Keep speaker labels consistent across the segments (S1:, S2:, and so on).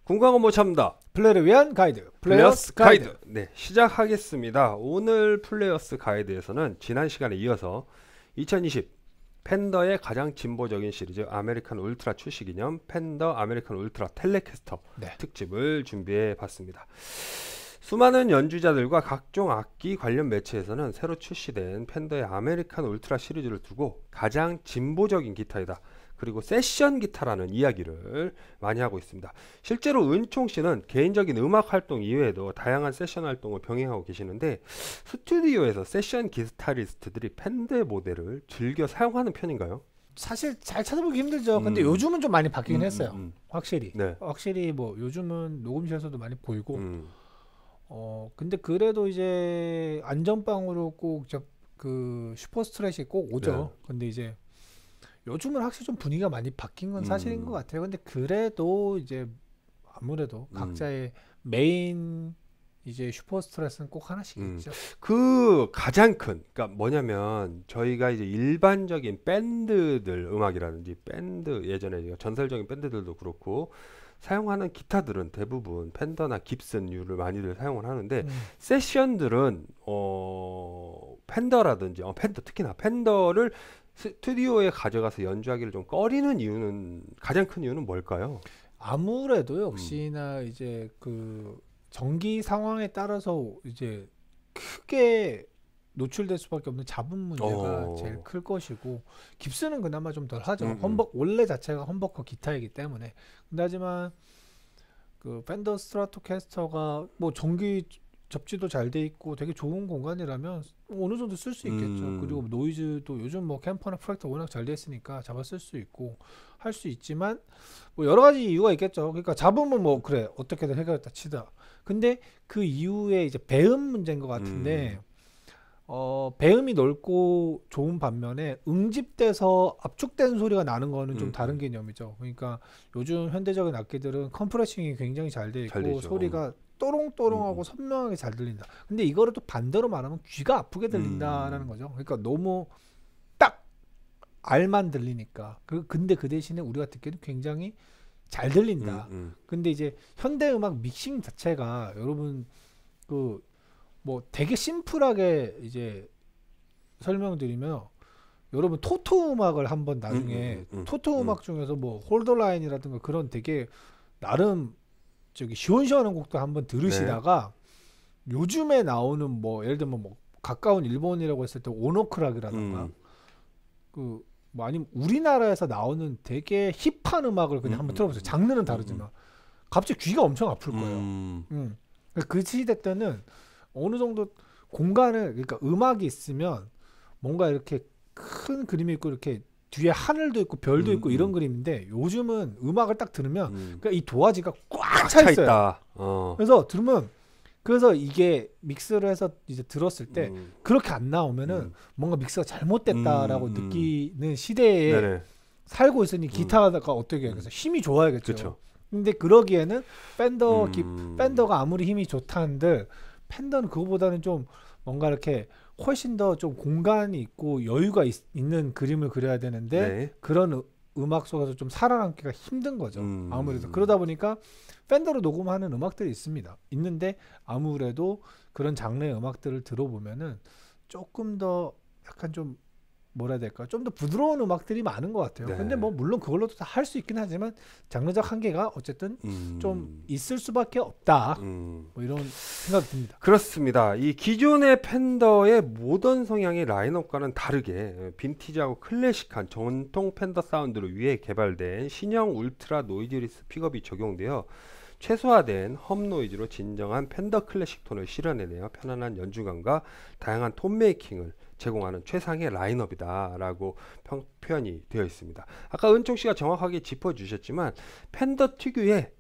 S1: 공강은 못 참다.
S2: 플레이를 위한 가이드, 플레이어스 가이드.
S1: 네, 시작하겠습니다. 오늘 플레이어스 가이드에서는 지난 시간에 이어서 2020 팬더의 가장 진보적인 시리즈 아메리칸 울트라 출시 기념 팬더 아메리칸 울트라 텔레캐스터 특집을 준비해 봤습니다. 수많은 연주자들과 각종 악기 관련 매체에서는 새로 출시된 팬더의 아메리칸 울트라 시리즈를 두고 가장 진보적인 기타이다, 그리고 세션 기타라는 이야기를 많이 하고 있습니다. 실제로 은총 씨는 개인적인 음악 활동 이외에도 다양한 세션 활동을 병행하고 계시는데, 스튜디오에서 세션 기타리스트들이 팬더의 모델을 즐겨 사용하는 편인가요?
S2: 사실 잘 찾아보기 힘들죠. 근데 요즘은 좀 많이 바뀌긴 했어요. 확실히.
S1: 네.
S2: 확실히 뭐 요즘은 녹음실에서도 많이 보이고. 근데 그래도 이제 안전빵으로 꼭 그 슈퍼스트랫이 꼭 오죠.
S1: 네.
S2: 근데 이제 요즘은 확실히 좀 분위기가 많이 바뀐 건 사실인 것 같아요. 근데 그래도 이제 아무래도 각자의 메인 이제 슈퍼스트랫은 꼭 하나씩 있죠.
S1: 그 가장 큰, 그러니까 뭐냐면 저희가 이제 일반적인 밴드들 음악이라든지 밴드, 예전에 전설적인 밴드들도 그렇고 사용하는 기타들은 대부분 펜더나 깁슨류를 많이들 사용을 하는데, 세션들은 펜더라든지 펜더, 특히나 펜더를 스튜디오에 가져가서 연주하기를 좀 꺼리는 이유는, 가장 큰 이유는 뭘까요?
S2: 아무래도 역시나 이제 그 전기 상황에 따라서 이제 크게 노출될 수밖에 없는 잡음 문제가 제일 클 것이고, 깁스는 그나마 좀 덜 하죠. 원래 자체가 험버커 기타이기 때문에. 근데 하지만 그 펜더 스트라토캐스터가 뭐 전기 접지도 잘 돼 있고 되게 좋은 공간이라면 어느 정도 쓸 수 있겠죠. 그리고 노이즈도 요즘 뭐 캠퍼나 프로젝터 워낙 잘 돼 있으니까 잡아 쓸 수 있고 할 수 있지만, 뭐 여러 가지 이유가 있겠죠. 그러니까 잡으면 뭐 그래 어떻게든 해결했다 치다. 근데 그 이후에 이제 배음 문제인 것 같은데, 배음이 넓고 좋은 반면에 응집돼서 압축된 소리가 나는 거는 좀 다른 개념이죠. 그러니까 요즘 현대적인 악기들은 컴프레싱이 굉장히 잘 돼 있고 소리가 또롱또롱하고 선명하게 잘 들린다. 근데 이거를 또 반대로 말하면 귀가 아프게 들린다라는 거죠. 그러니까 너무 딱 알만 들리니까. 근데 그 대신에 우리가 듣기에는 굉장히 잘 들린다. 근데 이제 현대 음악 믹싱 자체가 여러분 그 뭐 되게 심플하게 이제 설명드리면, 여러분 토토 음악을 한번 나중에 토토 음악 중에서 뭐 홀더라인이라든가 그런 되게 나름 저기 시원시원한 곡도 한번 들으시다가 요즘에 나오는 뭐 예를 들면 뭐 가까운 일본이라고 했을 때 오노크락이라든가 그 뭐 아니면 우리나라에서 나오는 되게 힙한 음악을 그냥 한번 들어보세요. 장르는 다르지만 갑자기 귀가 엄청 아플 거예요. 그 시대 때는 어느 정도 공간을, 그러니까 음악이 있으면 뭔가 이렇게 큰 그림이 있고 이렇게 뒤에 하늘도 있고 별도 있고 이런 그림인데, 요즘은 음악을 딱 들으면 그러니까 이 도화지가 꽉 차 있어요. 그래서 들으면, 그래서 이게 믹스를 해서 이제 들었을 때 그렇게 안 나오면은 뭔가 믹스가 잘못됐다라고 느끼는 시대에 살고 있으니 기타가 어떻게 해요? 그래서 힘이 좋아야겠죠.
S1: 그쵸.
S2: 근데 그러기에는 팬더가 아무리 힘이 좋다는들 팬더는 그거보다는 좀 뭔가 이렇게 훨씬 더 좀 공간이 있고 여유가 있는 그림을 그려야 되는데 그런 음악 속에서 좀 살아남기가 힘든 거죠. 아무래도 그러다 보니까 팬더로 녹음하는 음악들이 있는데 아무래도 그런 장르의 음악들을 들어보면은 조금 더 약간 좀 뭐라 해야 될까, 좀 더 부드러운 음악들이 많은 것 같아요. 근데 뭐 물론 그걸로도 다 할 수 있긴 하지만 장르적 한계가 어쨌든 좀 있을 수밖에 없다. 뭐 이런 생각이 듭니다.
S1: 그렇습니다. 이 기존의 팬더의 모던 성향의 라인업과는 다르게 빈티지하고 클래식한 전통 팬더 사운드를 위해 개발된 신형 울트라 노이즈리스 픽업이 적용되어 최소화된 험 노이즈로 진정한 팬더 클래식 톤을 실현해내어 편안한 연주감과 다양한 톤 메이킹을 제공하는 최상의 라인업이다 라고 표현이 되어 있습니다. 아까 은총 씨가 정확하게 짚어주셨지만 팬더 특유의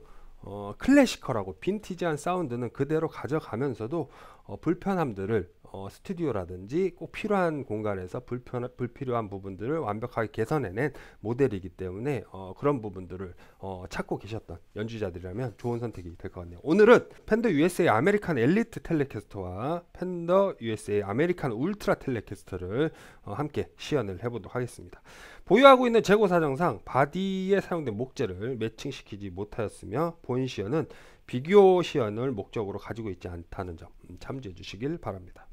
S1: 클래시컬하고 빈티지한 사운드는 그대로 가져가면서도 불편함들을 스튜디오라든지 꼭 필요한 공간에서 불필요한 부분들을 완벽하게 개선해낸 모델이기 때문에 그런 부분들을 찾고 계셨던 연주자들이라면 좋은 선택이 될 것 같네요. 오늘은 펜더 USA 아메리칸 엘리트 텔레캐스터와 펜더 USA 아메리칸 울트라 텔레캐스터를 함께 시연을 해보도록 하겠습니다. 보유하고 있는 재고 사정상 바디에 사용된 목재를 매칭시키지 못하였으며 본 시연은 비교 시연을 목적으로 가지고 있지 않다는 점 참조해 주시길 바랍니다.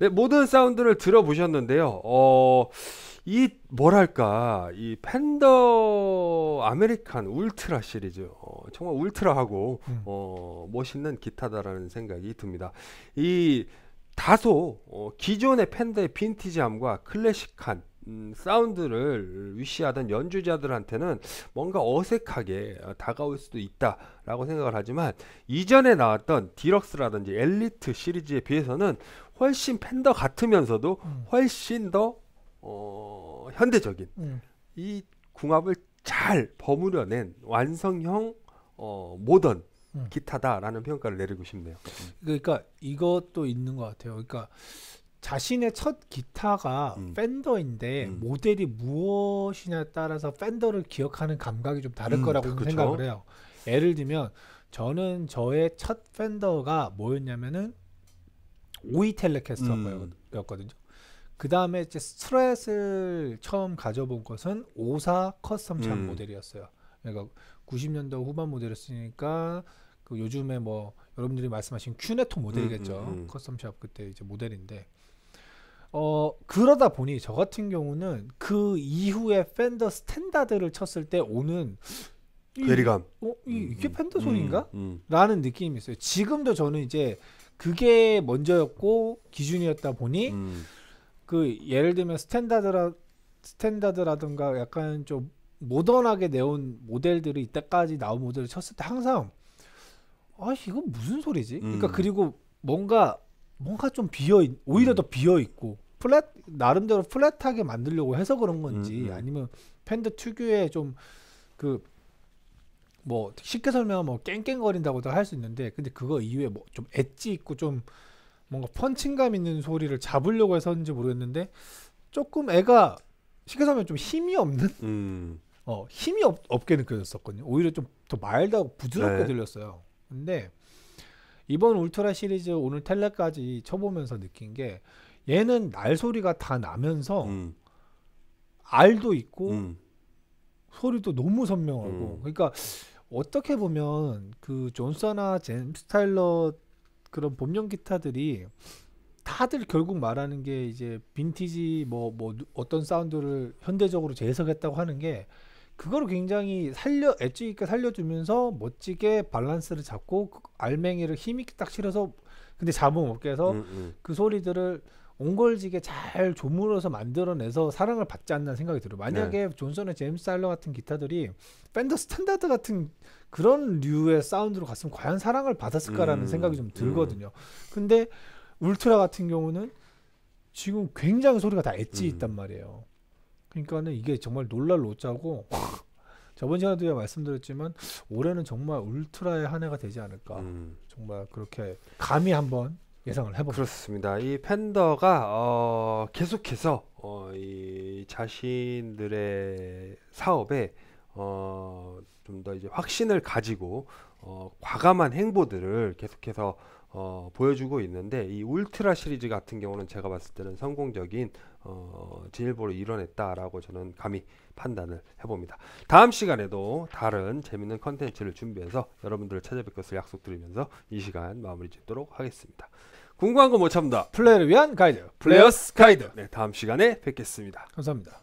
S1: 네, 모든 사운드를 들어보셨는데요. 이 뭐랄까 이 펜더 아메리칸 울트라 시리즈 정말 울트라하고 멋있는 기타다라는 생각이 듭니다. 이 다소 기존의 펜더의 빈티지함과 클래식한 사운드를 위시하던 연주자들한테는 뭔가 어색하게 다가올 수도 있다라고 생각을 하지만 이전에 나왔던 디럭스라든지 엘리트 시리즈에 비해서는 훨씬 펜더 같으면서도 훨씬 더 현대적인 이 궁합을 잘 버무려낸 완성형 모던 기타다라는 평가를 내리고 싶네요.
S2: 그러니까 이것도 있는 것 같아요. 그러니까 자신의 첫 기타가 팬더인데 모델이 무엇이냐에 따라서 팬더를 기억하는 감각이 좀 다를 거라고
S1: 그쵸.
S2: 생각을 해요. 예를 들면 저는 저의 첫 팬더가 뭐였냐면은 오이 텔레캐스터였거든요. 그 다음에 이제 스트랫을 처음 가져본 것은 54 커스텀샵 모델이었어요. 그러니까 90년대 후반 모델이었으니까 그 요즘에 뭐 여러분들이 말씀하신 큐네톤 모델이겠죠. 커스텀샵 그때 이제 모델인데 그러다 보니 저 같은 경우는 그 이후에 팬더 스탠다드를 쳤을 때 오는
S1: 괴리감.
S2: 이게 팬더 소리인가? 라는 느낌이 있어요. 지금도 저는 이제 그게 먼저였고 기준이었다 보니 그 예를 들면 스탠다드라든가 약간 좀 모던하게 내온 모델들이 이때까지 나온 모델을 쳤을 때 항상 이건 무슨 소리지? 그러니까 그리고 뭔가 좀 오히려 더 비어 있고 나름대로 플랫하게 만들려고 해서 그런 건지 아니면 팬더 특유의 좀 그 뭐 쉽게 설명하면 뭐 깽깽거린다고도 할 수 있는데 근데 그거 이후에 뭐 좀 엣지 있고 좀 뭔가 펀칭감 있는 소리를 잡으려고 해서인지 모르겠는데 조금 애가 쉽게 설명하면 좀 힘이 없는 힘이 없게 느껴졌었거든요. 오히려 좀 더 마일드하고 부드럽게 들렸어요. 근데 이번 울트라 시리즈 오늘 텔레까지 쳐보면서 느낀 게 얘는 날 소리가 다 나면서 알도 있고 소리도 너무 선명하고 그러니까 어떻게 보면 그 존서나 제임스 타일러 그런 봄용 기타들이 다들 결국 말하는 게 이제 빈티지 뭐 어떤 사운드를 현대적으로 재해석했다고 하는 게 그거를 굉장히 엣지 있게 살려주면서 멋지게 밸런스를 잡고 그 알맹이를 힘있게 딱 실어서 근데 잡음 없게 해서 그 소리들을 옹골지게 잘 조물어서 만들어내서 사랑을 받지 않나 생각이 들어요. 만약에 존슨의 제임스 타일러 같은 기타들이 팬더 스탠다드 같은 그런 류의 사운드로 갔으면 과연 사랑을 받았을까라는 생각이 좀 들거든요. 근데 울트라 같은 경우는 지금 굉장히 소리가 다 엣지 있단 말이에요. 그러니까는 이게 정말 놀랄 노자고 저번 시간에도 말씀드렸지만 올해는 정말 울트라의 한 해가 되지 않을까. 정말 그렇게 감히 한번 예상을 해봅니다.
S1: 그렇습니다. 이 팬더가 계속해서 이 자신들의 사업에 좀 더 이제 확신을 가지고 과감한 행보들을 계속해서 보여주고 있는데 이 울트라 시리즈 같은 경우는 제가 봤을 때는 성공적인 진일보를 이뤄냈다라고 저는 감히 판단을 해봅니다. 다음 시간에도 다른 재밌는 컨텐츠를 준비해서 여러분들을 찾아뵐 것을 약속드리면서 이 시간 마무리 짓도록 하겠습니다. 궁금한 거 못 참다.
S2: 플레이를 위한 가이드
S1: 플레이어스 가이드. 네, 다음 시간에 뵙겠습니다.
S2: 감사합니다.